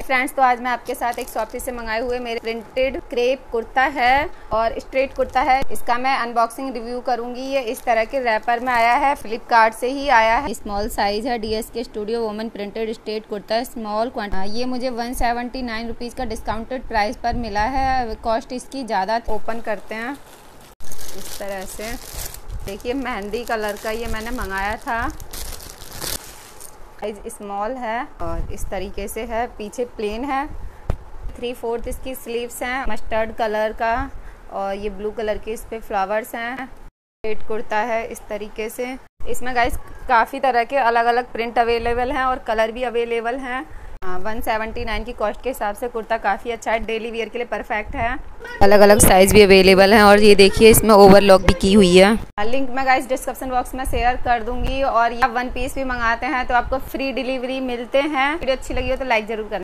Friends, तो आज मैं आपके साथ एक शॉपसी से मंगाए हुए मेरे प्रिंटेड क्रेप कुर्ता है और स्ट्रेट कुर्ता है। इसका मैं अनबॉक्सिंग रिव्यू करूंगी। ये इस तरह के रैपर में आया है, फ्लिपकार्ट से ही आया है। स्मॉल साइज है, DSK studio women printed straight kurta है, स्मॉल क्वांटिटी। ये मुझे 179 रुपीज़ का डिस्काउंटेड प्राइस पर मिला है। कॉस्ट इसकी ज़्यादा। ओपन करते हैं इस तरह से। देखिए मेहंदी कलर का ये मैंने मंगाया था। साइज स्मॉल है और इस तरीके से है। पीछे प्लेन है। 3/4 इसकी स्लीव्स हैं, मस्टर्ड कलर का, और ये ब्लू कलर के इस पे फ्लावर्स हैं। स्ट्रेट कुर्ता है इस तरीके से। इसमें गाइस काफ़ी तरह के अलग अलग प्रिंट अवेलेबल हैं और कलर भी अवेलेबल हैं। 179 की कॉस्ट के हिसाब से कुर्ता काफ़ी अच्छा है, डेली वियर के लिए परफेक्ट है। अलग अलग साइज भी अवेलेबल हैं और ये देखिए इसमें ओवरलॉक भी की हुई है। लिंक मैं गाइस डिस्क्रिप्शन बॉक्स में शेयर कर दूंगी। और ये 1 पीस भी मंगाते हैं तो आपको फ्री डिलीवरी मिलते हैं। वीडियो अच्छी लगी हो तो लाइक जरूर करना।